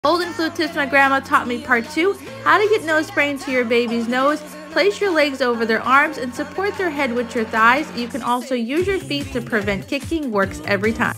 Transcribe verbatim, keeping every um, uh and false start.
Old and Flu Tips My Grandma Taught Me Part two, How to Get Nose Spray into Your Baby's Nose. Place your legs over their arms and support their head with your thighs. You can also use your feet to prevent kicking. Works every time.